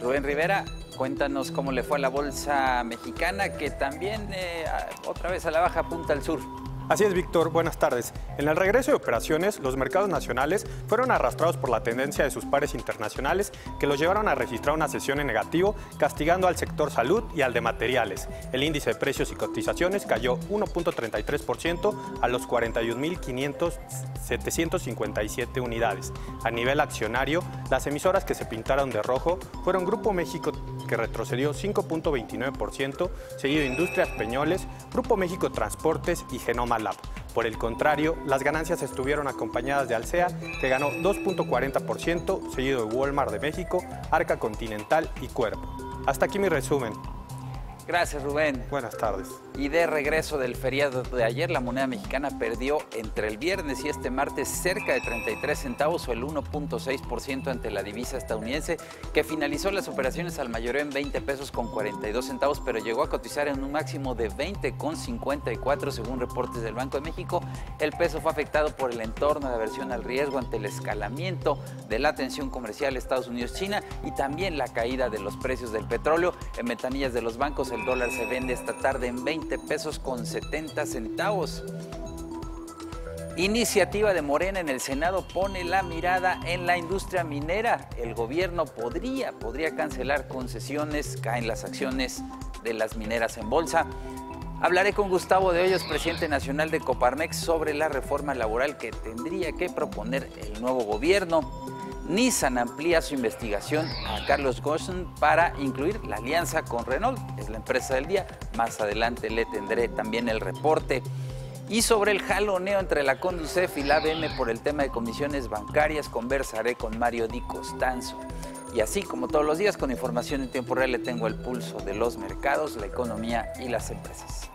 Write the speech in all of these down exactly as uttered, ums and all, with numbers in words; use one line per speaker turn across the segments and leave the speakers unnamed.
Rubén Rivera, cuéntanos cómo le fue a la bolsa mexicana, que también eh, otra vez a la baja apunta al sur.
Así es, Víctor. Buenas tardes. En el regreso de operaciones, los mercados nacionales fueron arrastrados por la tendencia de sus pares internacionales que los llevaron a registrar una sesión en negativo, castigando al sector salud y al de materiales. El índice de precios y cotizaciones cayó uno punto treinta y tres por ciento a los cuarenta y un mil setecientos cincuenta y siete unidades. A nivel accionario, las emisoras que se pintaron de rojo fueron Grupo México, que retrocedió cinco punto veintinueve por ciento, seguido de Industrias Peñoles, Grupo México Transportes y Genoma Lab. Por el contrario, las ganancias estuvieron acompañadas de Alsea, que ganó dos punto cuarenta por ciento, seguido de Walmart de México, Arca Continental y Cuervo. Hasta aquí mi resumen.
Gracias, Rubén.
Buenas tardes.
Y de regreso del feriado de ayer, la moneda mexicana perdió entre el viernes y este martes cerca de treinta y tres centavos o el uno punto seis por ciento ante la divisa estadounidense, que finalizó las operaciones al mayoreo en veinte pesos con cuarenta y dos centavos, pero llegó a cotizar en un máximo de veinte con cincuenta y cuatro según reportes del Banco de México. El peso fue afectado por el entorno de aversión al riesgo ante el escalamiento de la tensión comercial Estados Unidos-China y también la caída de los precios del petróleo. En ventanillas de los bancos, el dólar se vende esta tarde en veinte pesos con setenta centavos. Iniciativa de Morena en el Senado pone la mirada en la industria minera. El gobierno podría, podría cancelar concesiones, caen las acciones de las mineras en bolsa. Hablaré con Gustavo de Hoyos, presidente nacional de Coparmex, sobre la reforma laboral que tendría que proponer el nuevo gobierno. Nissan amplía su investigación a Carlos Ghosn para incluir la alianza con Renault. Es la empresa del día. Más adelante le tendré también el reporte. Y sobre el jaloneo entre la Conducef y la A B M por el tema de comisiones bancarias, conversaré con Mario Di Costanzo. Y así como todos los días, con información en tiempo real, le tengo el pulso de los mercados, la economía y las empresas.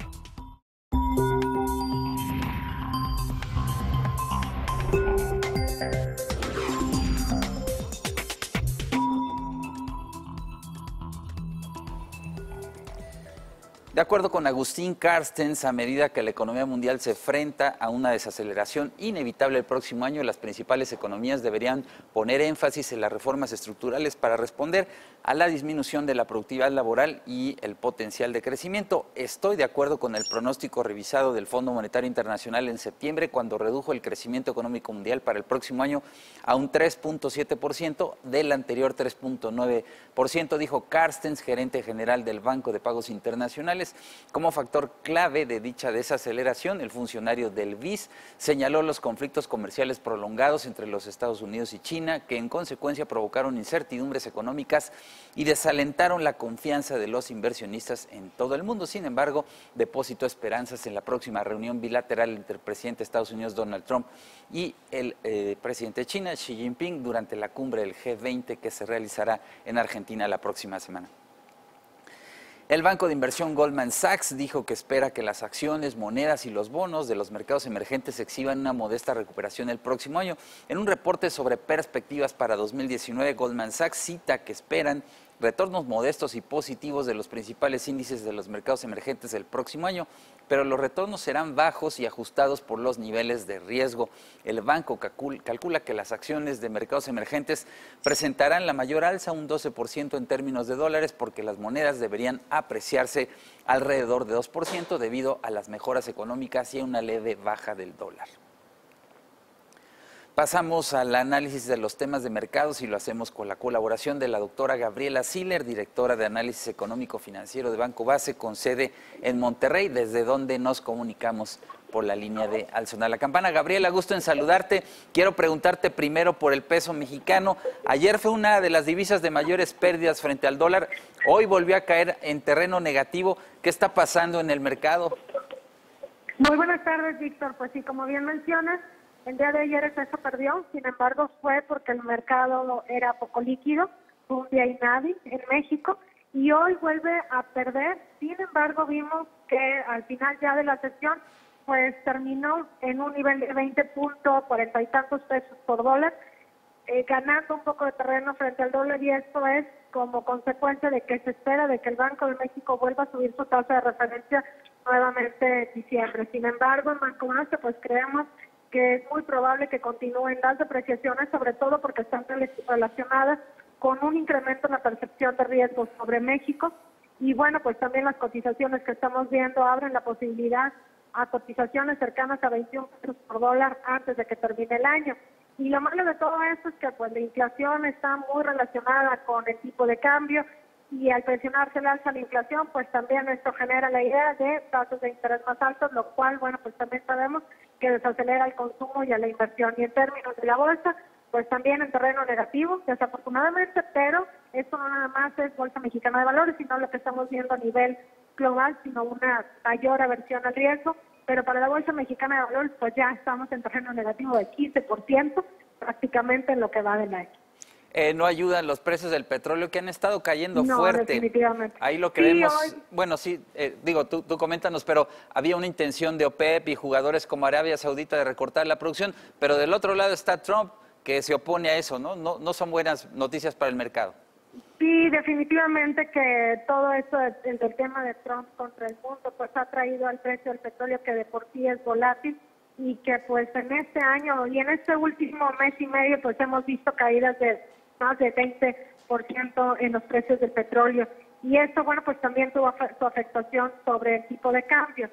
De acuerdo con Agustín Carstens, a medida que la economía mundial se enfrenta a una desaceleración inevitable el próximo año, las principales economías deberían poner énfasis en las reformas estructurales para responder a la disminución de la productividad laboral y el potencial de crecimiento. Estoy de acuerdo con el pronóstico revisado del Fondo Monetario Internacional en septiembre, cuando redujo el crecimiento económico mundial para el próximo año a un tres punto siete por ciento del anterior tres punto nueve por ciento, dijo Carstens, gerente general del Banco de Pagos Internacionales. Como factor clave de dicha desaceleración, el funcionario del B I S señaló los conflictos comerciales prolongados entre los Estados Unidos y China, que en consecuencia provocaron incertidumbres económicas y desalentaron la confianza de los inversionistas en todo el mundo. Sin embargo, depositó esperanzas en la próxima reunión bilateral entre el presidente de Estados Unidos, Donald Trump, y el eh, presidente de China, Xi Jinping, durante la cumbre del G veinte que se realizará en Argentina la próxima semana. El banco de inversión Goldman Sachs dijo que espera que las acciones, monedas y los bonos de los mercados emergentes exhiban una modesta recuperación el próximo año. En un reporte sobre perspectivas para dos mil diecinueve, Goldman Sachs cita que esperan retornos modestos y positivos de los principales índices de los mercados emergentes el próximo año, pero los retornos serán bajos y ajustados por los niveles de riesgo. El banco calcula que las acciones de mercados emergentes presentarán la mayor alza, un doce por ciento en términos de dólares, porque las monedas deberían apreciarse alrededor de dos por ciento debido a las mejoras económicas y a una leve baja del dólar. Pasamos al análisis de los temas de mercados y lo hacemos con la colaboración de la doctora Gabriela Siller, directora de Análisis Económico Financiero de Banco Base, con sede en Monterrey, desde donde nos comunicamos por la línea de Al Sonar la Campana. Gabriela, gusto en saludarte. Quiero preguntarte primero por el peso mexicano. Ayer fue una de las divisas de mayores pérdidas frente al dólar. Hoy volvió a caer en terreno negativo. ¿Qué está pasando en el mercado?
Muy buenas tardes, Víctor. Pues sí, como bien mencionas, el día de ayer el peso perdió, sin embargo fue porque el mercado era poco líquido, fue un día inhábil en México y hoy vuelve a perder. Sin embargo, vimos que al final ya de la sesión pues terminó en un nivel de veinte punto cuarenta y tantos pesos por dólar, eh, ganando un poco de terreno frente al dólar, y esto es como consecuencia de que se espera de que el Banco de México vuelva a subir su tasa de referencia nuevamente en diciembre. Sin embargo, en Banco Base pues creemos que es muy probable que continúen las depreciaciones, sobre todo porque están relacionadas con un incremento en la percepción de riesgo sobre México. Y bueno, pues también las cotizaciones que estamos viendo abren la posibilidad a cotizaciones cercanas a veintiún pesos por dólar antes de que termine el año. Y lo malo de todo esto es que pues la inflación está muy relacionada con el tipo de cambio, y al presionarse el alza la inflación, pues también esto genera la idea de tasas de interés más altos, lo cual, bueno, pues también sabemos que desacelera el consumo y a la inversión. Y en términos de la bolsa, pues también en terreno negativo, desafortunadamente, pero esto no nada más es Bolsa Mexicana de Valores, sino lo que estamos viendo a nivel global, sino una mayor aversión al riesgo. Pero para la Bolsa Mexicana de Valores, pues ya estamos en terreno negativo de quince por ciento, prácticamente en lo que va del año.
Eh, no ayudan los precios del petróleo que han estado cayendo
no,
fuerte.
Definitivamente.
Ahí lo que
sí,
vemos,
hoy...
bueno, sí, eh, digo, tú, tú coméntanos, pero había una intención de OPEP y jugadores como Arabia Saudita de recortar la producción, pero del otro lado está Trump, que se opone a eso, ¿no? No, no son buenas noticias para el mercado.
Sí, definitivamente que todo esto del, del tema de Trump contra el mundo, pues ha traído al precio del petróleo, que de por sí es volátil, y que pues en este año y en este último mes y medio pues hemos visto caídas de más de veinte por ciento en los precios del petróleo. Y esto, bueno, pues también tuvo su afectación sobre el tipo de cambio.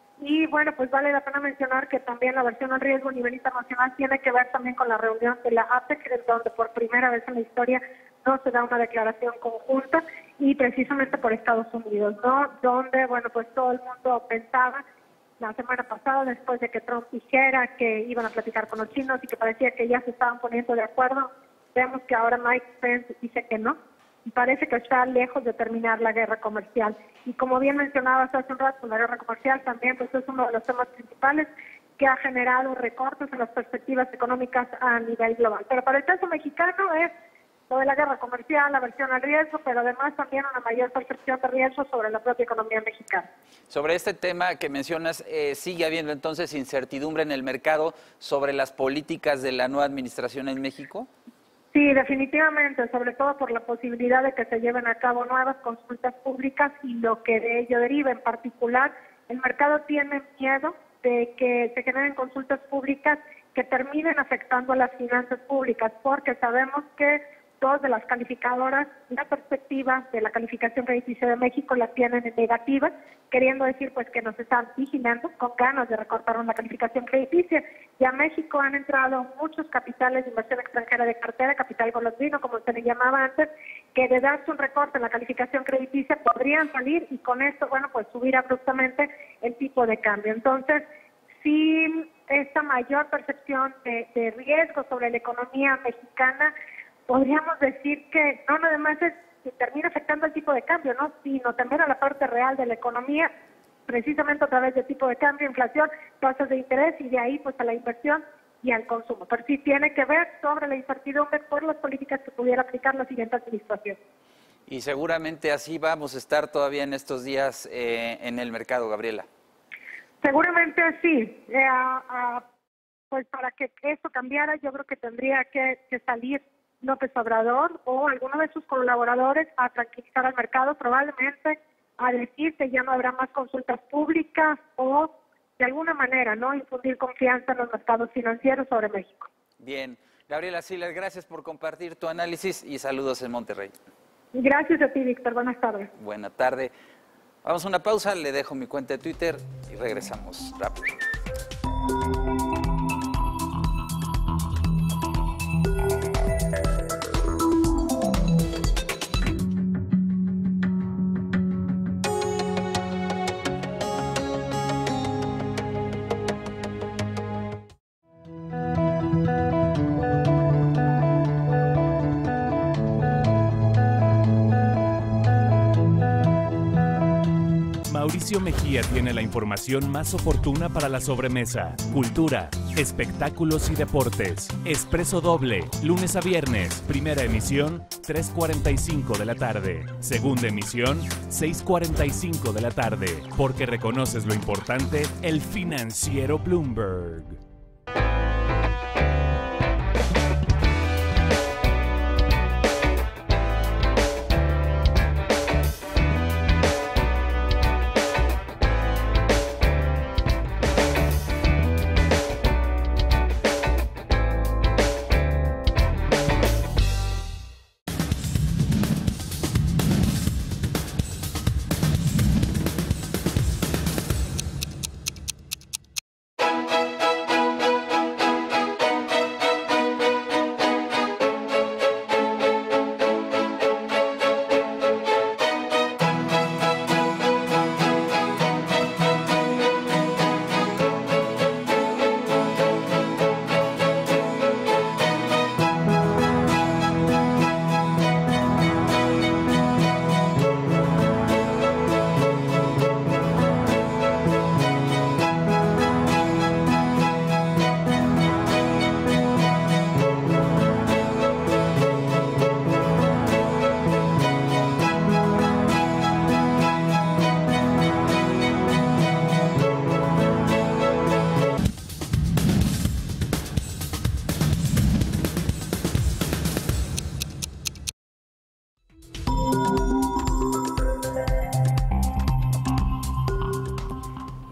Y bueno, pues vale la pena mencionar que también la aversión al riesgo a nivel internacional tiene que ver también con la reunión de la APEC, en donde por primera vez en la historia no se da una declaración conjunta, y precisamente por Estados Unidos, ¿no? Donde, bueno, pues todo el mundo pensaba la semana pasada, después de que Trump dijera que iban a platicar con los chinos y que parecía que ya se estaban poniendo de acuerdo, vemos que ahora Mike Pence dice que no, y parece que está lejos de terminar la guerra comercial. Y como bien mencionabas hace un rato, la guerra comercial también pues es uno de los temas principales que ha generado recortes en las perspectivas económicas a nivel global. Pero para el caso mexicano es lo de la guerra comercial, la aversión al riesgo, pero además también una mayor percepción de riesgo sobre la propia economía mexicana.
Sobre este tema que mencionas, eh, ¿sigue habiendo entonces incertidumbre en el mercado sobre las políticas de la nueva administración en México?
Sí, definitivamente, sobre todo por la posibilidad de que se lleven a cabo nuevas consultas públicas y lo que de ello deriva. En particular, el mercado tiene miedo de que se generen consultas públicas que terminen afectando a las finanzas públicas, porque sabemos que dos de las calificadoras, la perspectiva de la calificación crediticia de México la tienen en negativa, queriendo decir pues que nos están vigilando con ganas de recortar una calificación crediticia. Y a México han entrado muchos capitales de inversión extranjera de cartera, capital golondrino, como se le llamaba antes, que de darse un recorte en la calificación crediticia podrían salir y con esto, bueno, pues subir abruptamente el tipo de cambio. Entonces, sí, esta mayor percepción de, de riesgo sobre la economía mexicana, podríamos decir que no nada más es que termina afectando el tipo de cambio, ¿no? Sino también a la parte real de la economía, precisamente a través del tipo de cambio, inflación, tasas de interés, y de ahí pues a la inversión y al consumo. Pero sí tiene que ver sobre la incertidumbre por las políticas que pudiera aplicar la siguiente administración.
Y seguramente así vamos a estar todavía en estos días eh, en el mercado, Gabriela.
Seguramente sí. Eh, uh, pues para que esto cambiara, yo creo que tendría que, que salir López Obrador o alguno de sus colaboradores a tranquilizar al mercado, probablemente a decir que ya no habrá más consultas públicas o de alguna manera no infundir confianza en los mercados financieros sobre México.
Bien, Gabriela Siller, gracias por compartir tu análisis y saludos en Monterrey.
Gracias a ti, Víctor. Buenas tardes.
Buena tarde. Vamos a una pausa, le dejo mi cuenta de Twitter y regresamos rápido.
Mauricio Mejía tiene la información más oportuna para la sobremesa, cultura, espectáculos y deportes. Expreso Doble, lunes a viernes, primera emisión, tres cuarenta y cinco de la tarde. Segunda emisión, seis cuarenta y cinco de la tarde. Porque reconoces lo importante, el financiero Bloomberg.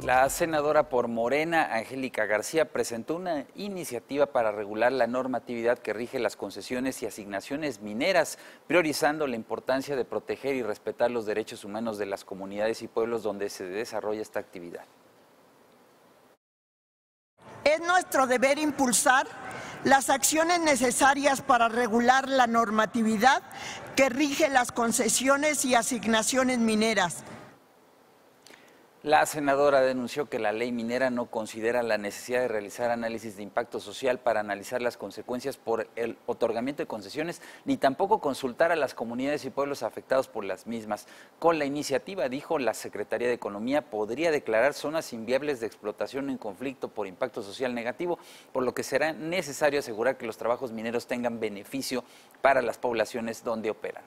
La senadora por Morena, Angélica García, presentó una iniciativa para regular la normatividad que rige las concesiones y asignaciones mineras, priorizando la importancia de proteger y respetar los derechos humanos de las comunidades y pueblos donde se desarrolla esta actividad.
Es nuestro deber impulsar las acciones necesarias para regular la normatividad que rige las concesiones y asignaciones mineras.
La senadora denunció que la ley minera no considera la necesidad de realizar análisis de impacto social para analizar las consecuencias por el otorgamiento de concesiones, ni tampoco consultar a las comunidades y pueblos afectados por las mismas. Con la iniciativa, dijo, la Secretaría de Economía podría declarar zonas inviables de explotación en conflicto por impacto social negativo, por lo que será necesario asegurar que los trabajos mineros tengan beneficio para las poblaciones donde operan.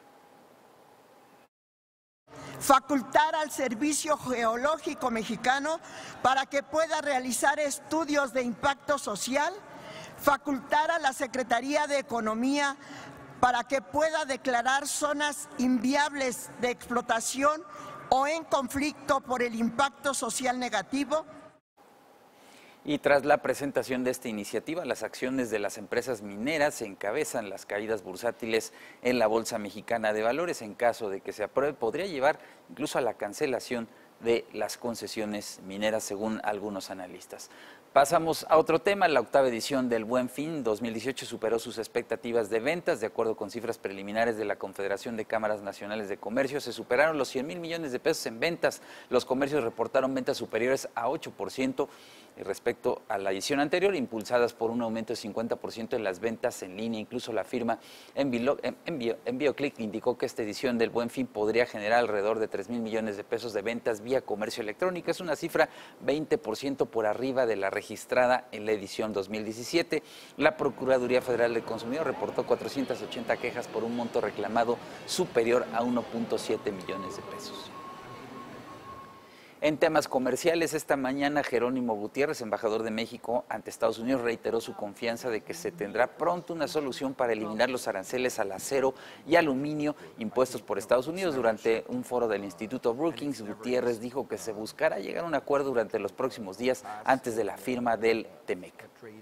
Facultar al Servicio Geológico Mexicano para que pueda realizar estudios de impacto social, facultar a la Secretaría de Economía para que pueda declarar zonas inviables de explotación o en conflicto por el impacto social negativo.
Y tras la presentación de esta iniciativa, las acciones de las empresas mineras encabezan las caídas bursátiles en la Bolsa Mexicana de Valores. En caso de que se apruebe, podría llevar incluso a la cancelación de las concesiones mineras, según algunos analistas. Pasamos a otro tema. La octava edición del Buen Fin dos mil dieciocho superó sus expectativas de ventas. De acuerdo con cifras preliminares de la Confederación de Cámaras Nacionales de Comercio, se superaron los cien mil millones de pesos en ventas. Los comercios reportaron ventas superiores a ocho por ciento respecto a la edición anterior, impulsadas por un aumento de cincuenta por ciento en las ventas en línea. Incluso la firma EnvíoClick indicó que esta edición del Buen Fin podría generar alrededor de tres mil millones de pesos de ventas vía comercio electrónico. Es una cifra veinte por ciento por arriba de la registrada en la edición dos mil diecisiete. La Procuraduría Federal del Consumidor reportó cuatrocientas ochenta quejas por un monto reclamado superior a uno punto siete millones de pesos. En temas comerciales, esta mañana Jerónimo Gutiérrez, embajador de México ante Estados Unidos, reiteró su confianza de que se tendrá pronto una solución para eliminar los aranceles al acero y aluminio impuestos por Estados Unidos. Durante un foro del Instituto Brookings, Gutiérrez dijo que se buscará llegar a un acuerdo durante los próximos días antes de la firma del TEMEC.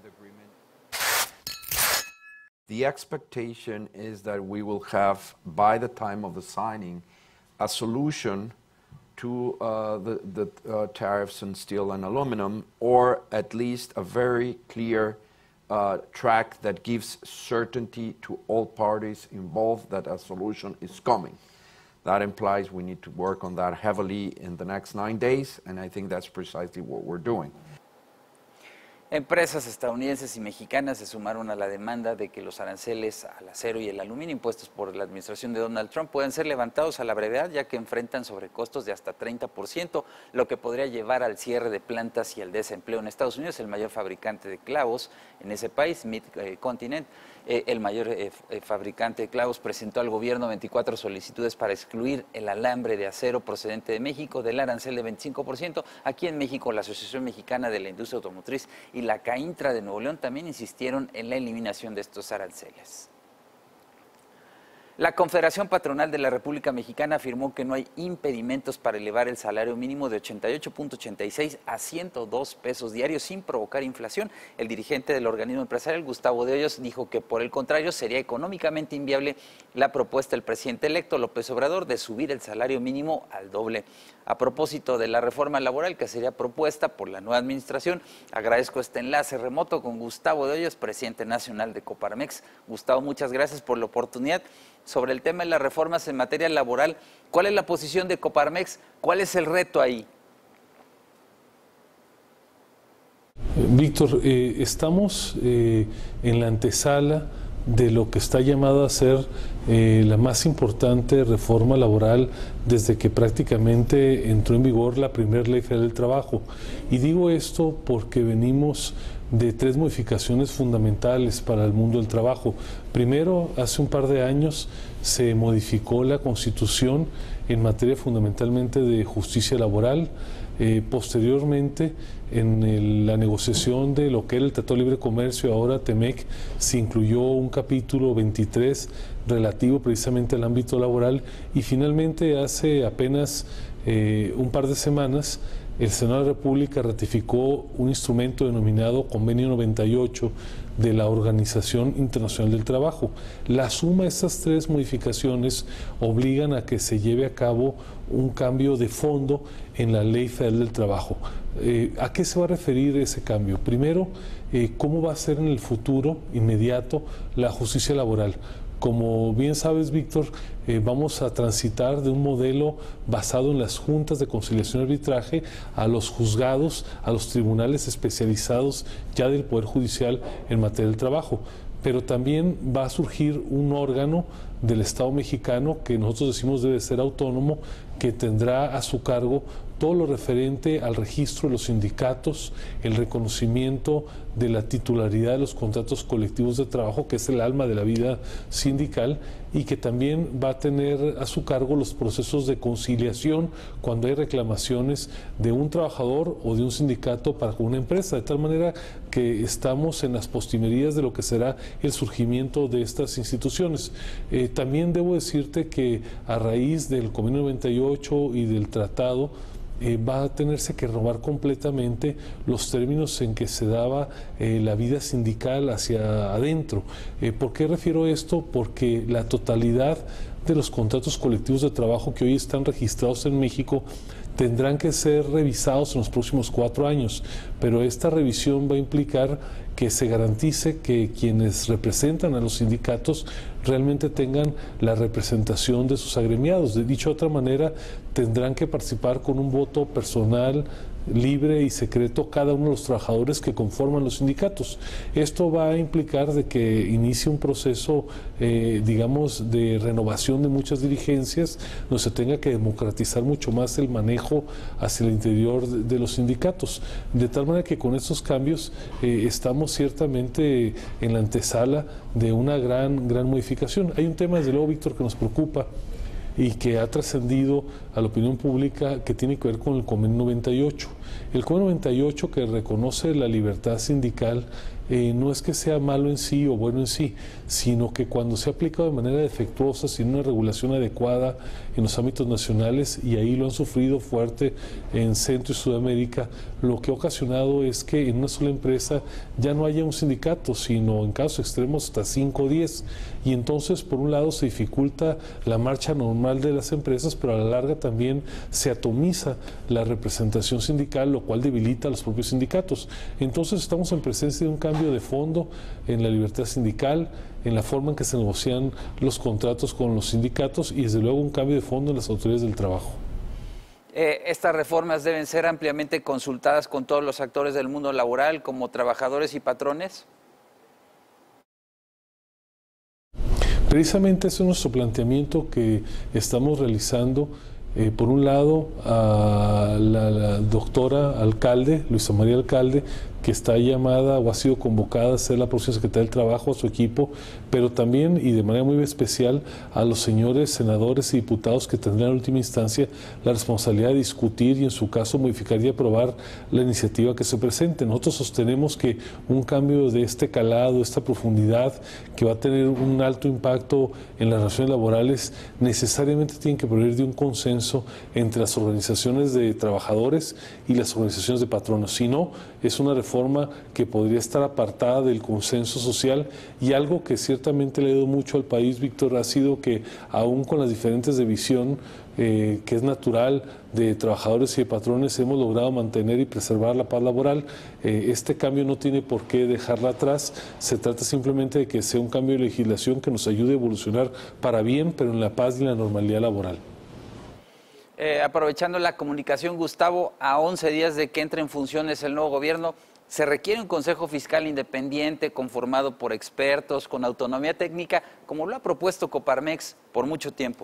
The expectation is that we will have, by the time of the signing, a solution to uh, the, the uh, tariffs on steel and aluminum, or at least a very clear uh, track that gives certainty to all parties involved that a solution is coming. That implies we need to work on that heavily in the next nine days, and I think that's precisely what we're doing.
Empresas estadounidenses y mexicanas se sumaron a la demanda de que los aranceles al acero y el aluminio impuestos por la administración de Donald Trump puedan ser levantados a la brevedad, ya que enfrentan sobrecostos de hasta treinta por ciento, lo que podría llevar al cierre de plantas y al desempleo en Estados Unidos. El mayor fabricante de clavos en ese país, Mid-Continent, eh, el mayor eh, fabricante de clavos, presentó al gobierno veinticuatro solicitudes para excluir el alambre de acero procedente de México del arancel de veinticinco por ciento. Aquí en México, la Asociación Mexicana de la Industria Automotriz y la CAINTRA de Nuevo León también insistieron en la eliminación de estos aranceles. La Confederación Patronal de la República Mexicana afirmó que no hay impedimentos para elevar el salario mínimo de ochenta y ocho punto ochenta y seis a ciento dos pesos diarios sin provocar inflación. El dirigente del organismo empresarial, Gustavo de Hoyos, dijo que por el contrario sería económicamente inviable la propuesta del presidente electo López Obrador de subir el salario mínimo al doble. A propósito de la reforma laboral que sería propuesta por la nueva administración, agradezco este enlace remoto con Gustavo de Hoyos, presidente nacional de Coparmex. Gustavo, muchas gracias por la oportunidad. Sobre el tema de las reformas en materia laboral, ¿cuál es la posición de Coparmex? ¿Cuál es el reto ahí?
Víctor, eh, estamos eh, en la antesala de lo que está llamado a ser eh, la más importante reforma laboral desde que prácticamente entró en vigor la primera ley federal del trabajo. Y digo esto porque venimos de tres modificaciones fundamentales para el mundo del trabajo. Primero, hace un par de años se modificó la Constitución en materia fundamentalmente de justicia laboral. Eh, posteriormente, en el, la negociación de lo que era el Tratado de Libre Comercio, ahora TEMEC, se incluyó un capítulo veintitrés relativo precisamente al ámbito laboral, y finalmente hace apenas eh, un par de semanas el Senado de la República ratificó un instrumento denominado Convenio noventa y ocho de la Organización Internacional del Trabajo. La suma de estas tres modificaciones obligan a que se lleve a cabo un cambio de fondo en la Ley Federal del Trabajo. Eh, ¿A qué se va a referir ese cambio? Primero, eh, ¿cómo va a ser en el futuro inmediato la justicia laboral? Como bien sabes, Víctor, eh, vamos a transitar de un modelo basado en las juntas de conciliación y arbitraje a los juzgados, a los tribunales especializados ya del Poder Judicial en materia del trabajo. Pero también va a surgir un órgano del Estado mexicano que nosotros decimos debe ser autónomo, que tendrá a su cargo todo lo referente al registro de los sindicatos, el reconocimiento de la titularidad de los contratos colectivos de trabajo, que es el alma de la vida sindical, y que también va a tener a su cargo los procesos de conciliación cuando hay reclamaciones de un trabajador o de un sindicato para una empresa, de tal manera que estamos en las postrimerías de lo que será el surgimiento de estas instituciones. Eh, también debo decirte que a raíz del Convenio noventa y ocho y del tratado, Eh, va a tenerse que renovar completamente los términos en que se daba eh, la vida sindical hacia adentro. Eh, ¿Por qué refiero esto? Porque la totalidad de los contratos colectivos de trabajo que hoy están registrados en México tendrán que ser revisados en los próximos cuatro años, pero esta revisión va a implicar que se garantice que quienes representan a los sindicatos realmente tengan la representación de sus agremiados. De dicho de otra manera, tendrán que participar con un voto personal, libre y secreto cada uno de los trabajadores que conforman los sindicatos. Esto va a implicar de que inicie un proceso, eh, digamos, de renovación de muchas dirigencias, donde se tenga que democratizar mucho más el manejo hacia el interior de, de los sindicatos. De tal manera que con estos cambios eh, estamos ciertamente en la antesala de una gran, gran modificación. Hay un tema, desde luego, Víctor, que nos preocupa y que ha trascendido a la opinión pública, que tiene que ver con el Convenio noventa y ocho. El Convenio noventa y ocho, que reconoce la libertad sindical, eh, no es que sea malo en sí o bueno en sí, sino que cuando se ha aplicado de manera defectuosa, sin una regulación adecuada en los ámbitos nacionales, y ahí lo han sufrido fuerte en Centro y Sudamérica, lo que ha ocasionado es que en una sola empresa ya no haya un sindicato, sino en casos extremos hasta cinco o diez, y entonces por un lado se dificulta la marcha normal de las empresas, pero a la larga también se atomiza la representación sindical, lo cual debilita a los propios sindicatos. Entonces estamos en presencia de un cambio de fondo en la libertad sindical, en la forma en que se negocian los contratos con los sindicatos, y desde luego un cambio de fondo en las autoridades del trabajo.
Eh, estas reformas deben ser ampliamente consultadas con todos los actores del mundo laboral, como trabajadores y patrones.
Precisamente ese es nuestro planteamiento que estamos realizando. Eh, por un lado, a la, la doctora alcalde, Luisa María Alcalde, que está llamada o ha sido convocada a ser la próxima secretaria del Trabajo, a su equipo, pero también y de manera muy especial a los señores senadores y diputados que tendrán en última instancia la responsabilidad de discutir y en su caso modificar y aprobar la iniciativa que se presente. Nosotros sostenemos que un cambio de este calado, esta profundidad, que va a tener un alto impacto en las relaciones laborales, necesariamente tiene que provenir de un consenso entre las organizaciones de trabajadores y las organizaciones de patronos. Si no, es una reforma que podría estar apartada del consenso social, y algo que ciertamente le ha ido mucho al país, Víctor, ha sido que aún con las diferentes de visión eh, que es natural de trabajadores y de patrones, hemos logrado mantener y preservar la paz laboral. Eh, este cambio no tiene por qué dejarla atrás, se trata simplemente de que sea un cambio de legislación que nos ayude a evolucionar para bien, pero en la paz y en la normalidad laboral.
Eh, aprovechando la comunicación, Gustavo, a once días de que entre en funciones el nuevo gobierno, ¿se requiere un Consejo Fiscal independiente conformado por expertos con autonomía técnica, como lo ha propuesto Coparmex por mucho tiempo?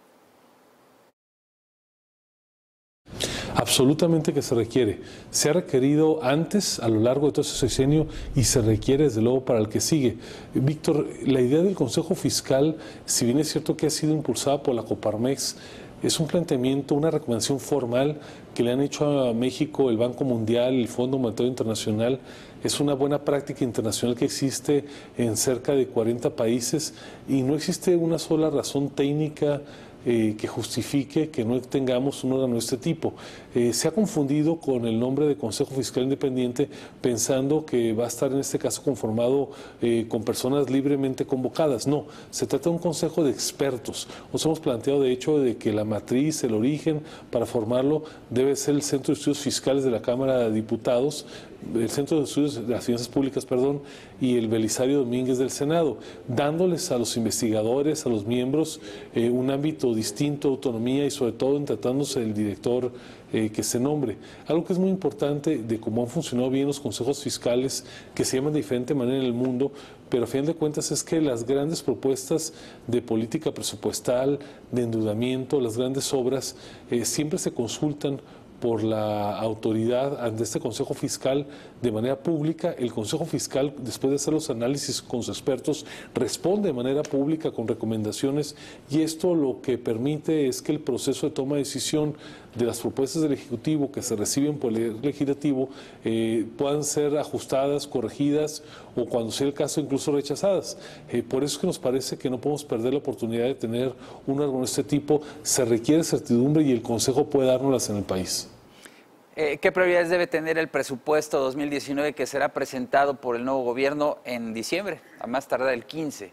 Absolutamente que se requiere. Se ha requerido antes, a lo largo de todo ese sexenio, y se requiere desde luego para el que sigue. Víctor, la idea del Consejo Fiscal, si bien es cierto que ha sido impulsada por la Coparmex, es un planteamiento, una recomendación formal que le han hecho a México el Banco Mundial, el Fondo Monetario Internacional. Es una buena práctica internacional que existe en cerca de cuarenta países, y no existe una sola razón técnica eh, que justifique que no tengamos un órgano de este tipo. Eh, se ha confundido con el nombre de Consejo Fiscal Independiente pensando que va a estar en este caso conformado eh, con personas libremente convocadas. No, se trata de un consejo de expertos. Nos hemos planteado de hecho de que la matriz, el origen para formarlo debe ser el Centro de Estudios Fiscales de la Cámara de Diputados, el Centro de Estudios de las Finanzas Públicas, perdón, y el Belisario Domínguez del Senado, dándoles a los investigadores, a los miembros, eh, un ámbito distinto, autonomía y sobre todo en tratándose del director eh, que se nombre. Algo que es muy importante de cómo han funcionado bien los consejos fiscales, que se llaman de diferente manera en el mundo, pero a fin de cuentas es que las grandes propuestas de política presupuestal, de endeudamiento, las grandes obras, eh, siempre se consultan por la autoridad ante este Consejo Fiscal de manera pública. El Consejo Fiscal, después de hacer los análisis con sus expertos, responde de manera pública con recomendaciones, y esto lo que permite es que el proceso de toma de decisión de las propuestas del Ejecutivo que se reciben por el Legislativo eh, puedan ser ajustadas, corregidas o, cuando sea el caso, incluso rechazadas. Eh, por eso es que nos parece que no podemos perder la oportunidad de tener un órgano de este tipo. Se requiere certidumbre y el Consejo puede dárnoslas en el país.
Eh, ¿Qué prioridades debe tener el presupuesto dos mil diecinueve que será presentado por el nuevo gobierno en diciembre, a más tardar el quince?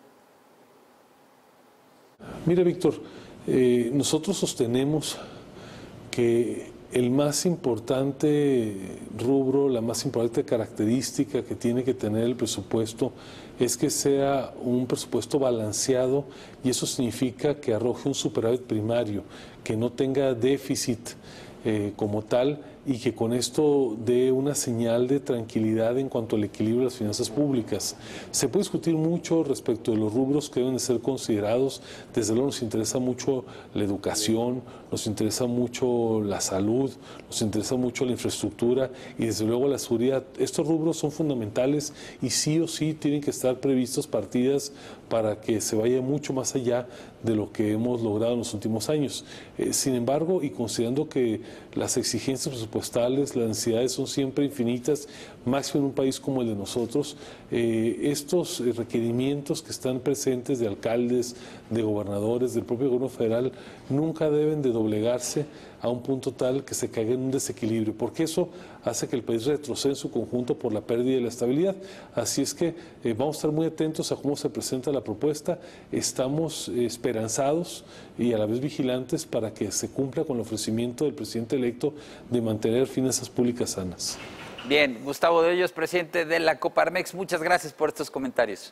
Mira, Víctor, eh, nosotros sostenemos que el más importante rubro, la más importante característica que tiene que tener el presupuesto es que sea un presupuesto balanceado, y eso significa que arroje un superávit primario, que no tenga déficit eh, como tal, y que con esto dé una señal de tranquilidad en cuanto al equilibrio de las finanzas públicas. Se puede discutir mucho respecto de los rubros que deben de ser considerados. Desde luego nos interesa mucho la educación, nos interesa mucho la salud, nos interesa mucho la infraestructura y desde luego la seguridad. Estos rubros son fundamentales y sí o sí tienen que estar previstos partidas para que se vaya mucho más allá de lo que hemos logrado en los últimos años. Eh, sin embargo, y considerando que las exigencias presupuestales, las necesidades son siempre infinitas, máximo en un país como el de nosotros, eh, estos requerimientos que están presentes de alcaldes, de gobernadores, del propio gobierno federal, nunca deben de doblegarse a un punto tal que se caiga en un desequilibrio, porque eso hace que el país retroceda en su conjunto por la pérdida de la estabilidad. Así es que eh, vamos a estar muy atentos a cómo se presenta la propuesta. Estamos eh, esperanzados y a la vez vigilantes para que se cumpla con el ofrecimiento del presidente electo de mantener finanzas públicas sanas.
Bien, Gustavo de Hoyos, presidente de la Coparmex, muchas gracias por estos comentarios.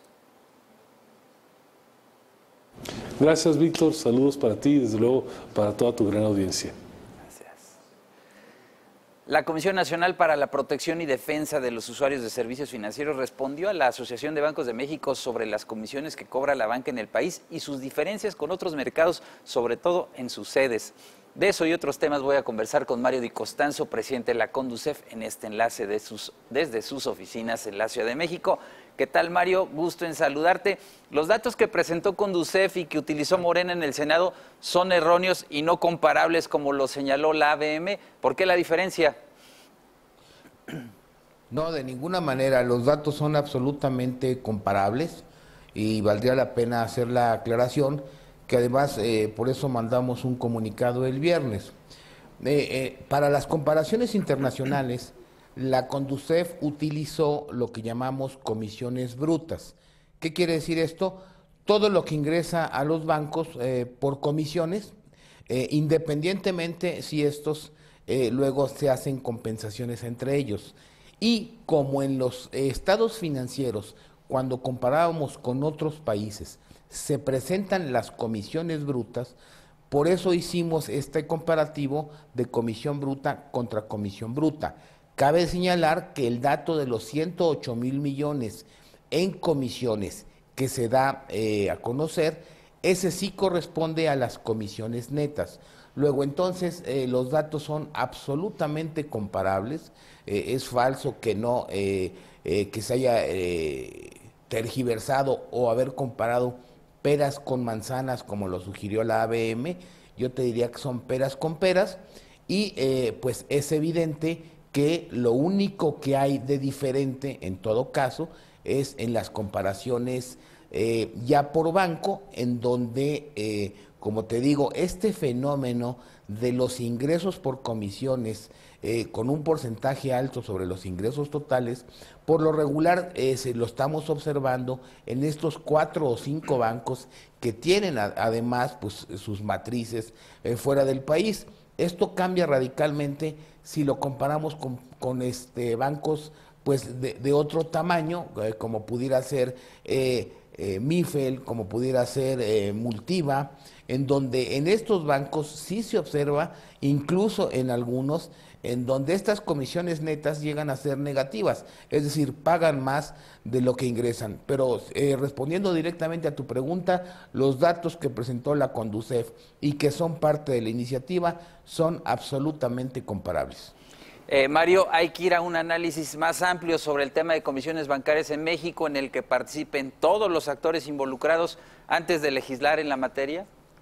Gracias, Víctor. Saludos para ti y desde luego para toda tu gran audiencia.
La Comisión Nacional para la Protección y Defensa de los Usuarios de Servicios Financieros respondió a la Asociación de Bancos de México sobre las comisiones que cobra la banca en el país y sus diferencias con otros mercados, sobre todo en sus sedes. De eso y otros temas voy a conversar con Mario Di Costanzo, presidente de la Conducef, en este enlace de sus, desde sus oficinas en la Ciudad de México. ¿Qué tal, Mario? Gusto en saludarte. Los datos que presentó Conducef y que utilizó Morena en el Senado son erróneos y no comparables como lo señaló la A B M. ¿Por qué la diferencia?
No, de ninguna manera. Los datos son absolutamente comparables y valdría la pena hacer la aclaración que además eh, por eso mandamos un comunicado el viernes. Eh, eh, para las comparaciones internacionales, la Conducef utilizó lo que llamamos comisiones brutas. ¿Qué quiere decir esto? Todo lo que ingresa a los bancos eh, por comisiones, eh, independientemente si estos eh, luego se hacen compensaciones entre ellos. Y como en los eh, estados financieros, cuando comparábamos con otros países, se presentan las comisiones brutas, por eso hicimos este comparativo de comisión bruta contra comisión bruta. Cabe señalar que el dato de los ciento ocho mil millones en comisiones que se da eh, a conocer, ese sí corresponde a las comisiones netas. Luego entonces eh, los datos son absolutamente comparables, eh, es falso que no, eh, eh, que se haya eh, tergiversado o haber comparado peras con manzanas como lo sugirió la A B M. Yo te diría que son peras con peras y eh, pues es evidente que lo único que hay de diferente en todo caso es en las comparaciones eh, ya por banco, en donde eh, Como te digo, este fenómeno de los ingresos por comisiones eh, con un porcentaje alto sobre los ingresos totales, por lo regular eh, se lo estamos observando en estos cuatro o cinco bancos que tienen a, además pues, sus matrices eh, fuera del país. Esto cambia radicalmente si lo comparamos con, con este, bancos pues, de, de otro tamaño, eh, como pudiera ser eh, eh, Mifel, como pudiera ser eh, Multiva, en donde en estos bancos sí se observa, incluso en algunos, en donde estas comisiones netas llegan a ser negativas, es decir, pagan más de lo que ingresan. Pero eh, respondiendo directamente a tu pregunta, los datos que presentó la Conducef y que son parte de la iniciativa son absolutamente comparables.
Eh, Mario, hay que ir a un análisis más amplio sobre el tema de comisiones bancarias en México, en el que participen todos los actores involucrados antes de legislar en la materia.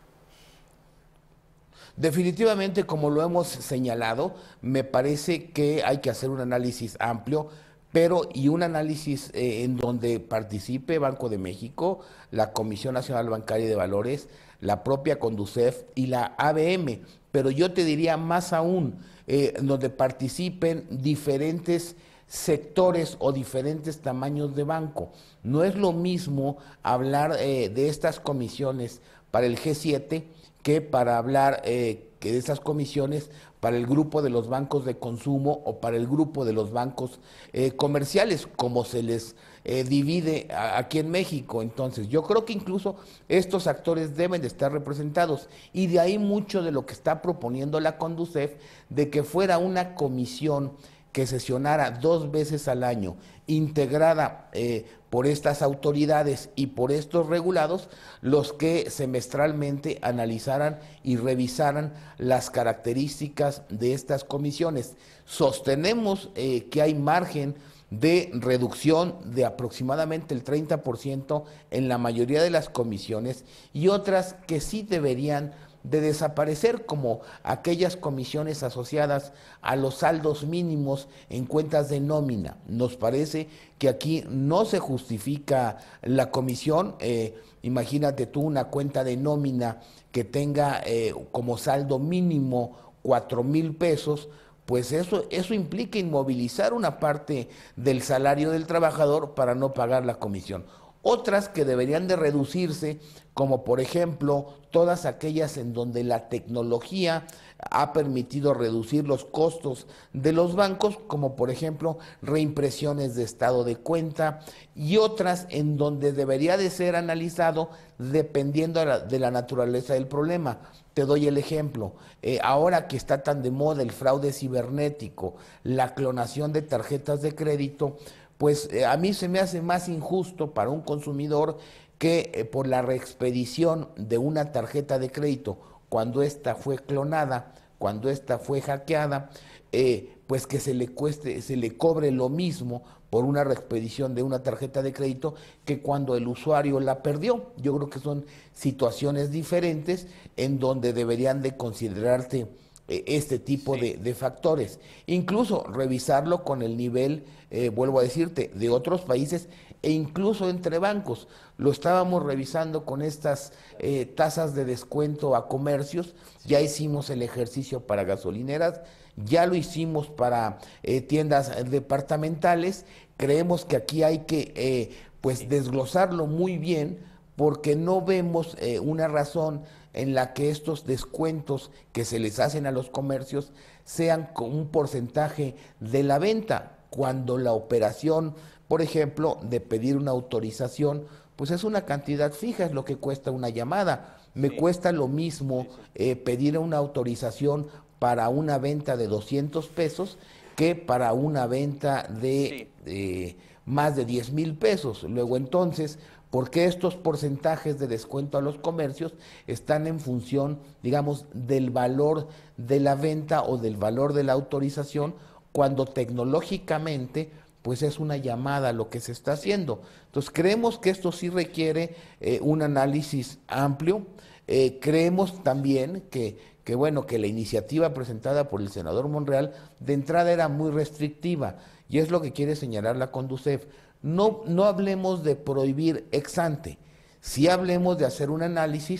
Definitivamente, como lo hemos señalado, me parece que hay que hacer un análisis amplio, pero y un análisis eh, en donde participe Banco de México, la Comisión Nacional Bancaria y de Valores, la propia Conducef y la A B M, pero yo te diría más aún, eh, en donde participen diferentes sectores o diferentes tamaños de banco. No es lo mismo hablar eh, de estas comisiones para el G siete que para hablar eh, que de esas comisiones para el grupo de los bancos de consumo o para el grupo de los bancos eh, comerciales, como se les eh, divide a, aquí en México. Entonces, yo creo que incluso estos actores deben de estar representados, y de ahí mucho de lo que está proponiendo la Conducef, de que fuera una comisión que sesionara dos veces al año, integrada eh, por estas autoridades y por estos regulados, los que semestralmente analizaran y revisaran las características de estas comisiones. Sostenemos eh, que hay margen de reducción de aproximadamente el treinta por ciento en la mayoría de las comisiones, y otras que sí deberían de desaparecer, como aquellas comisiones asociadas a los saldos mínimos en cuentas de nómina. Nos parece que aquí no se justifica la comisión. Eh, imagínate tú una cuenta de nómina que tenga eh, como saldo mínimo cuatro mil pesos, pues eso, eso implica inmovilizar una parte del salario del trabajador para no pagar la comisión. Otras que deberían de reducirse, como por ejemplo todas aquellas en donde la tecnología ha permitido reducir los costos de los bancos, como por ejemplo reimpresiones de estado de cuenta, y otras en donde debería de ser analizado dependiendo de la, de la naturaleza del problema. Te doy el ejemplo, eh, ahora que está tan de moda el fraude cibernético, la clonación de tarjetas de crédito, pues eh, a mí se me hace más injusto para un consumidor que eh, por la reexpedición de una tarjeta de crédito, cuando ésta fue clonada, cuando ésta fue hackeada, eh, pues que se le cueste, se le cobre lo mismo por una reexpedición de una tarjeta de crédito que cuando el usuario la perdió. Yo creo que son situaciones diferentes en donde deberían de considerarse este tipo sí. de, de factores, incluso revisarlo con el nivel, eh, vuelvo a decirte, de otros países e incluso entre bancos. Lo estábamos revisando con estas eh, tasas de descuento a comercios, ya hicimos el ejercicio para gasolineras, ya lo hicimos para eh, tiendas departamentales. Creemos que aquí hay que eh, pues desglosarlo muy bien, porque no vemos eh, una razón en la que estos descuentos que se les hacen a los comercios sean con un porcentaje de la venta, cuando la operación, por ejemplo, de pedir una autorización, pues es una cantidad fija, es lo que cuesta una llamada. Me sí. cuesta lo mismo sí, sí. Eh, pedir una autorización para una venta de doscientos pesos que para una venta de, sí. de más de diez mil pesos. Luego entonces, ¿por qué estos porcentajes de descuento a los comercios están en función, digamos, del valor de la venta o del valor de la autorización, cuando tecnológicamente pues es una llamada lo que se está haciendo? Entonces creemos que esto sí requiere eh, un análisis amplio. Eh, creemos también que, que, bueno, que la iniciativa presentada por el senador Monreal de entrada era muy restrictiva, y es lo que quiere señalar la Conducef. No, no hablemos de prohibir ex ante, sí hablemos de hacer un análisis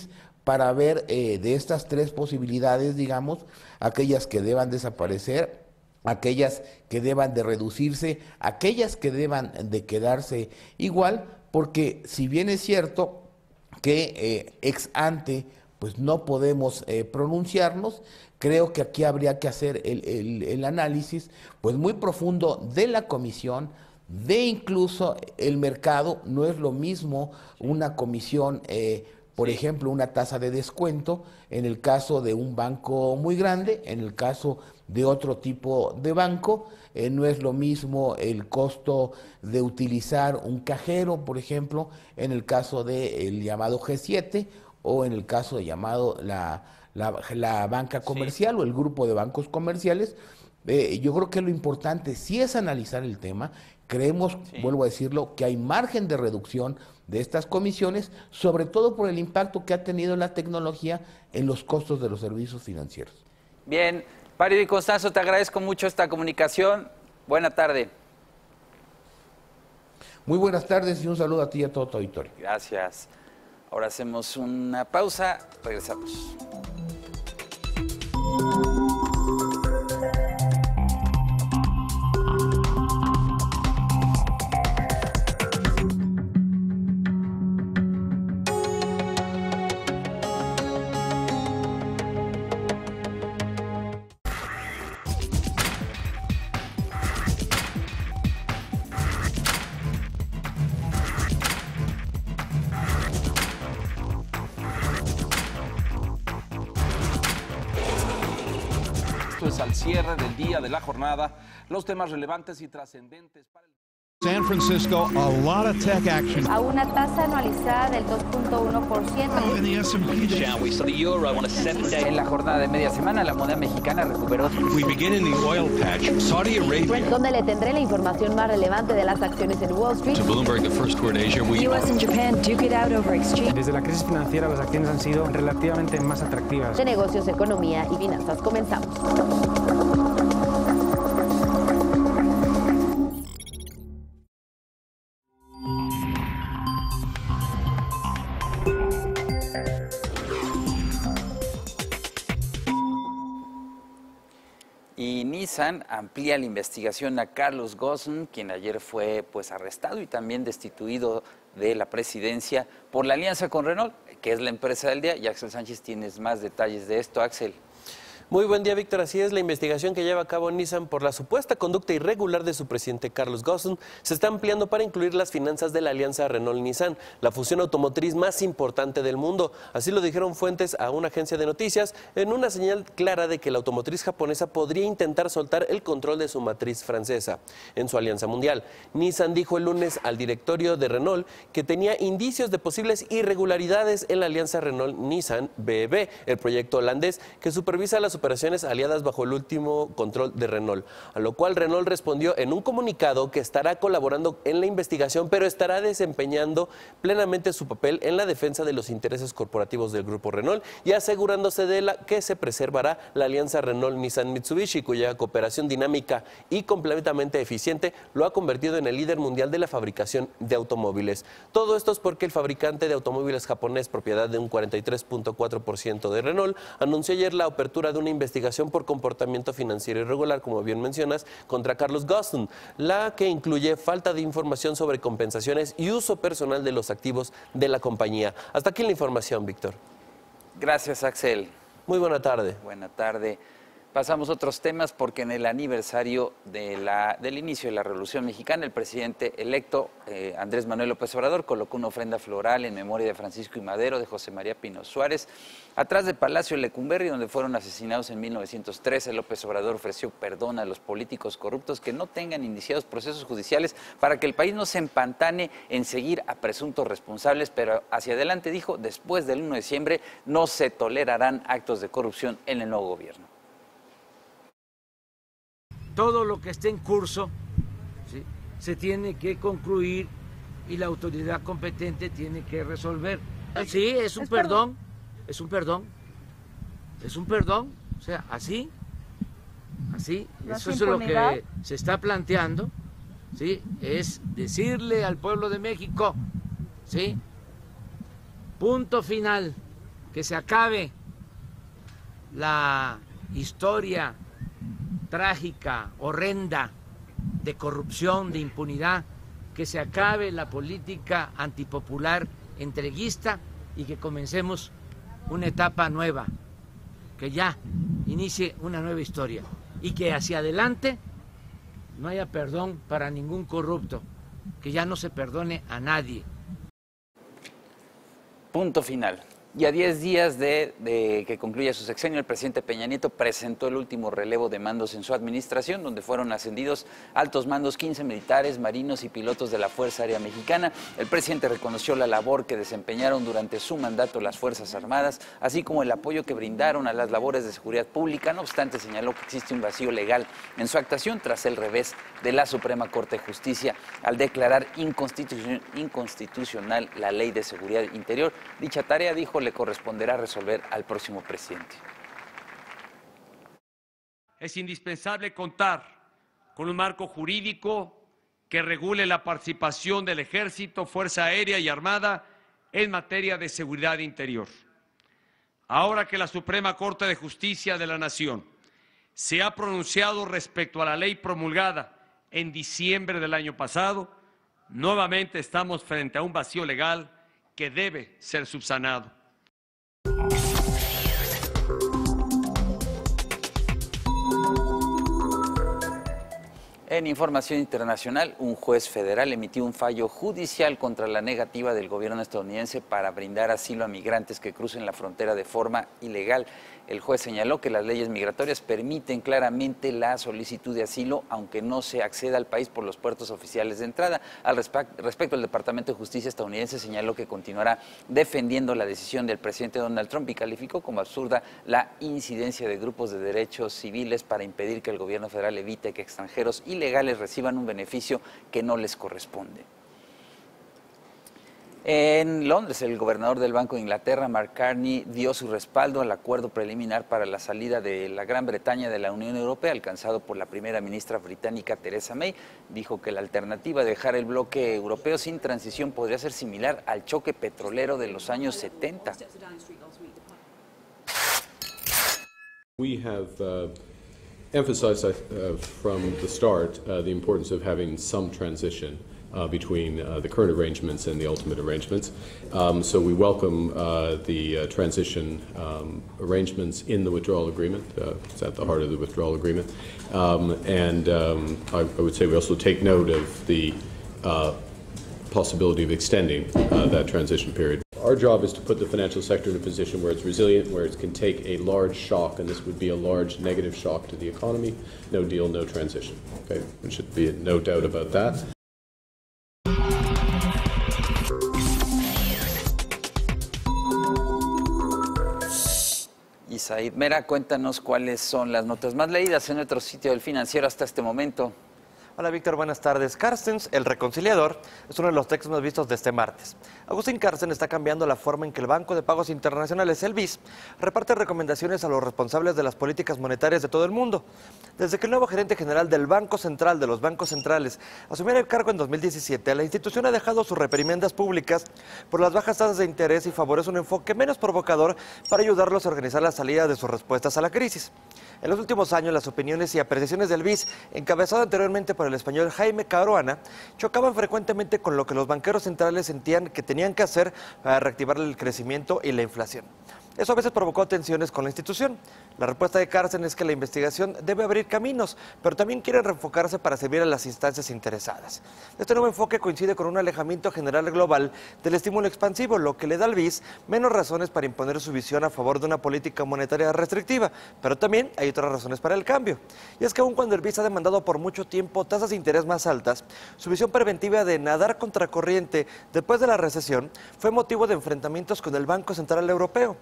para ver eh, de estas tres posibilidades, digamos, aquellas que deban desaparecer, aquellas que deban de reducirse, aquellas que deban de quedarse igual, porque si bien es cierto que eh, ex ante pues no podemos eh, pronunciarnos, creo que aquí habría que hacer el, el, el análisis pues muy profundo de la comisión, de incluso el mercado. No es lo mismo una comisión, eh, por ejemplo, una tasa de descuento en el caso de un banco muy grande, en el caso de otro tipo de banco, eh, no es lo mismo el costo de utilizar un cajero, por ejemplo, en el caso del llamado G siete o en el caso de llamado la, la, la banca comercial sí. o el grupo de bancos comerciales. Eh, yo creo que lo importante sí es analizar el tema. Creemos, sí. vuelvo a decirlo, que hay margen de reducción de estas comisiones, sobre todo por el impacto que ha tenido la tecnología en los costos de los servicios financieros.
Bien, Mario Di Constanzo, te agradezco mucho esta comunicación. Buena tarde.
Muy buenas tardes y un saludo a ti y a todo tu auditorio.
Gracias. Ahora hacemos una pausa, regresamos.
Al cierre del día de la jornada, los temas relevantes y trascendentes para el...
San Francisco, a lot of tech action.
A una tasa anualizada del dos punto uno por ciento.
En la jornada de media semana, la moneda mexicana recuperó.
We begin in the oil patch. Saudi Arabia.
Donde le tendré la información más relevante de las acciones en Wall Street.
To Bloomberg, the first word Asia. We...
U S and Japan duke it out over exchange.
Desde la crisis financiera, las acciones han sido relativamente más atractivas.
De negocios, economía y finanzas. Comenzamos.
Y Nissan amplía la investigación a Carlos Ghosn, quien ayer fue pues arrestado y también destituido de la presidencia por la alianza con Renault, que es la empresa del día. Y Axel Sánchez, tienes más detalles de esto, Axel.
Muy buen día, Víctor. Así es, la investigación que lleva a cabo Nissan por la supuesta conducta irregular de su presidente Carlos Ghosn se está ampliando para incluir las finanzas de la alianza Renault-Nissan, la fusión automotriz más importante del mundo. Así lo dijeron fuentes a una agencia de noticias en una señal clara de que la automotriz japonesa podría intentar soltar el control de su matriz francesa en su alianza mundial. Nissan dijo el lunes al directorio de Renault que tenía indicios de posibles irregularidades en la alianza Renault-Nissan B E V, el proyecto holandés que supervisa las operaciones aliadas bajo el último control de Renault, a lo cual Renault respondió en un comunicado que estará colaborando en la investigación, pero estará desempeñando plenamente su papel en la defensa de los intereses corporativos del grupo Renault y asegurándose de la que se preservará la alianza Renault-Nissan-Mitsubishi, cuya cooperación dinámica y completamente eficiente lo ha convertido en el líder mundial de la fabricación de automóviles. Todo esto es porque el fabricante de automóviles japonés, propiedad de un cuarenta y tres punto cuatro por ciento de Renault, anunció ayer la apertura de una investigación por comportamiento financiero irregular, como bien mencionas, contra Carlos Ghosn, la que incluye falta de información sobre compensaciones y uso personal de los activos de la compañía. Hasta aquí la información, Víctor.
Gracias, Axel.
Muy buena tarde.
Buena tarde. Pasamos a otros temas porque en el aniversario de la, del inicio de la Revolución Mexicana, el presidente electo eh, Andrés Manuel López Obrador colocó una ofrenda floral en memoria de Francisco I. Madero, de José María Pino Suárez, atrás del Palacio Lecumberri, donde fueron asesinados en mil novecientos trece. López Obrador ofreció perdón a los políticos corruptos que no tengan iniciados procesos judiciales para que el país no se empantane en seguir a presuntos responsables, pero hacia adelante dijo, después del uno de diciembre no se tolerarán actos de corrupción en el nuevo gobierno.
Todo lo que esté en curso, ¿sí?, se tiene que concluir y la autoridad competente tiene que resolver. Sí, es un es perdón, perdón, es un perdón, es un perdón, o sea, así, así, ¿no? Eso es lo que se está planteando, ¿sí?, es decirle al pueblo de México, ¿sí?, punto final, que se acabe la historia trágica, horrenda, de corrupción, de impunidad, que se acabe la política antipopular entreguista y que comencemos una etapa nueva, que ya inicie una nueva historia y que hacia adelante no haya perdón para ningún corrupto, que ya no se perdone a nadie.
Punto final. Y a diez días de, de que concluya su sexenio, el presidente Peña Nieto presentó el último relevo de mandos en su administración, donde fueron ascendidos altos mandos, quince militares, marinos y pilotos de la Fuerza Aérea Mexicana. El presidente reconoció la labor que desempeñaron durante su mandato las Fuerzas Armadas, así como el apoyo que brindaron a las labores de seguridad pública. No obstante, señaló que existe un vacío legal en su actuación tras el revés de la Suprema Corte de Justicia al declarar inconstitucional, inconstitucional la Ley de Seguridad Interior. Dicha tarea, dijo, le corresponderá resolver al próximo presidente.
Es indispensable contar con un marco jurídico que regule la participación del Ejército, Fuerza Aérea y Armada en materia de seguridad interior. Ahora que la Suprema Corte de Justicia de la Nación se ha pronunciado respecto a la ley promulgada en diciembre del año pasado, nuevamente estamos frente a un vacío legal que debe ser subsanado.
En información internacional, un juez federal emitió un fallo judicial contra la negativa del gobierno estadounidense para brindar asilo a migrantes que crucen la frontera de forma ilegal. El juez señaló que las leyes migratorias permiten claramente la solicitud de asilo, aunque no se acceda al país por los puertos oficiales de entrada. Al respecto, el Departamento de Justicia estadounidense señaló que continuará defendiendo la decisión del presidente Donald Trump y calificó como absurda la incidencia de grupos de derechos civiles para impedir que el gobierno federal evite que extranjeros ilegales reciban un beneficio que no les corresponde. En Londres, el gobernador del Banco de Inglaterra, Mark Carney, dio su respaldo al acuerdo preliminar para la salida de la Gran Bretaña de la Unión Europea, alcanzado por la primera ministra británica Theresa May. Dijo que la alternativa de dejar el bloque europeo sin transición podría ser similar al choque petrolero de los años setenta.
We have uh, emphasized uh, from the start uh, the importance of having some transition Uh, between uh, the current arrangements and the ultimate arrangements. Um, so we welcome uh, the uh, transition um, arrangements in the withdrawal agreement. Uh, it's at the heart of the withdrawal agreement. Um, and um, I, I would say we also take note of the uh, possibility of extending uh, that transition period. Our job is to put the financial sector in a position where it's resilient, where it can take a large shock, and this would be a large negative shock to the economy. No deal, no transition. Okay, there should be no doubt about that.
Said Mera, cuéntanos cuáles son las notas más leídas en nuestro sitio del Financiero hasta este momento.
Hola Víctor, buenas tardes. Carstens, el reconciliador, es uno de los textos más vistos de este martes. Agustín Carstens está cambiando la forma en que el Banco de Pagos Internacionales, el B I S, reparte recomendaciones a los responsables de las políticas monetarias de todo el mundo. Desde que el nuevo gerente general del Banco Central de los Bancos Centrales asumiera el cargo en dos mil diecisiete, la institución ha dejado sus reprimendas públicas por las bajas tasas de interés y favorece un enfoque menos provocador para ayudarlos a organizar la salida de sus respuestas a la crisis. En los últimos años, las opiniones y apreciaciones del B I S, encabezado anteriormente por el español Jaime Caruana, chocaban frecuentemente con lo que los banqueros centrales sentían que tenían que hacer para reactivar el crecimiento y la inflación. Eso a veces provocó tensiones con la institución. La respuesta de Carstens es que la investigación debe abrir caminos, pero también quiere reenfocarse para servir a las instancias interesadas. Este nuevo enfoque coincide con un alejamiento general global del estímulo expansivo, lo que le da al B I S menos razones para imponer su visión a favor de una política monetaria restrictiva, pero también hay otras razones para el cambio. Y es que aun cuando el B I S ha demandado por mucho tiempo tasas de interés más altas, su visión preventiva de nadar contracorriente después de la recesión fue motivo de enfrentamientos con el Banco Central Europeo.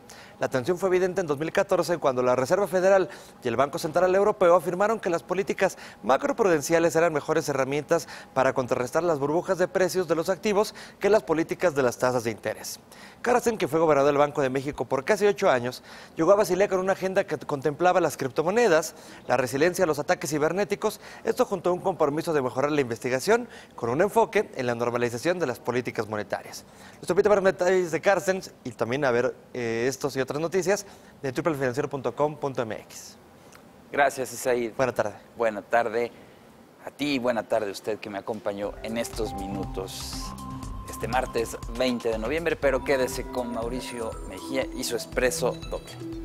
La tensión fue evidente en dos mil catorce cuando la Reserva Federal y el Banco Central Europeo afirmaron que las políticas macroprudenciales eran mejores herramientas para contrarrestar las burbujas de precios de los activos que las políticas de las tasas de interés. Carsten, que fue gobernador del Banco de México por casi ocho años, llegó a Basilea con una agenda que contemplaba las criptomonedas, la resiliencia a los ataques cibernéticos, esto junto a un compromiso de mejorar la investigación con un enfoque en la normalización de las políticas monetarias. Los invito a ver detalles de Carsten y también a ver eh, estos y otras noticias de triple financiero punto com punto m x.
Gracias, Isaí.
Buena tarde.
Buena tarde a ti y buena tarde a usted que me acompañó en estos minutos. Este martes veinte de noviembre, pero quédese con Mauricio Mejía y su Expreso Doble.